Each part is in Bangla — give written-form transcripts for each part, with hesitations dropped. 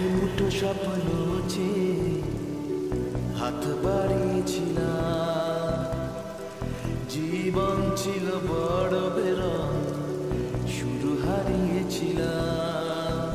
মুঠো স্বপ্ন চেয়ে হাত বাড়িয়েছিলাম, জীবন ছিল বড় বেরং, শুরু হারিয়েছিলাম।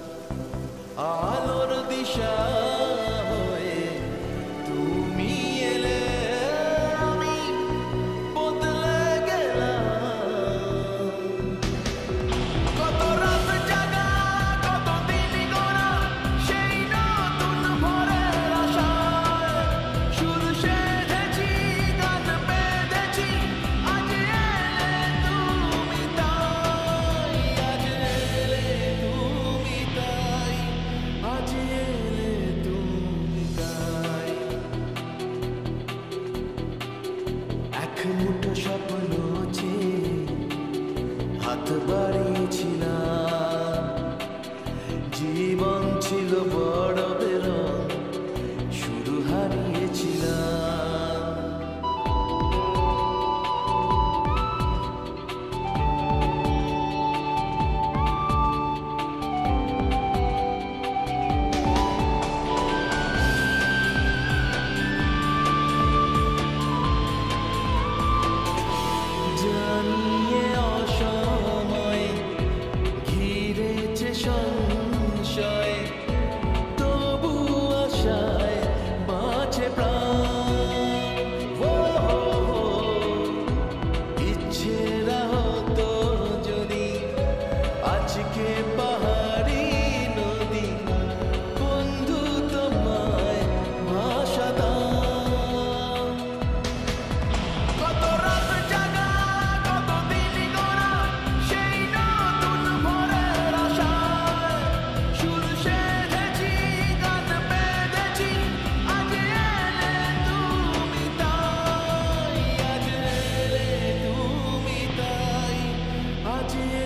আলোর দিশা হয়ে তুমি এলে, আমি বদলে গেলাম। কত রাত জাগা, কত দিন গোনা, সেই নতুন ভোরের আশায় সুর সেধেছি, গান বেঁধেছি। আজ এলে তুমি তাই, আজ এলে তুমি তাই, আজ এলে তুমি তাই। এক মুঠো স্বপ্ন চেয়ে হাত বাড়িয়েছিলাম, জীবন ছিল বড় বেরং, শুরু হারিয়েছিলাম। জানিয়ে অসময়ে ঘিরেছে সংশয়, তবু আশায় বাঁচে প্রাণ। ও ইচ্ছেরা হতো যদি আজকে পাহাড়ি নদী, বন্ধু তোমায় ভাসাতাম। কত রাত জাগা, কত দিন গোনা, সেই নতুন ভোরের আশায় সুর সেধেছি, গান বেঁধেছি। আজ এলে তুমি তাই, আজ এলে তুমি তাই, আজ